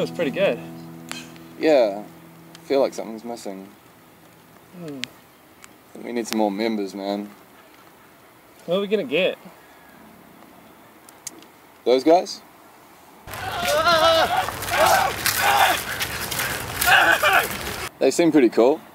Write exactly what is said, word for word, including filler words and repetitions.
feels pretty good. Yeah, I feel like something's missing. Hmm. I think we need some more members, man. What are we gonna get? Those guys? They seem pretty cool.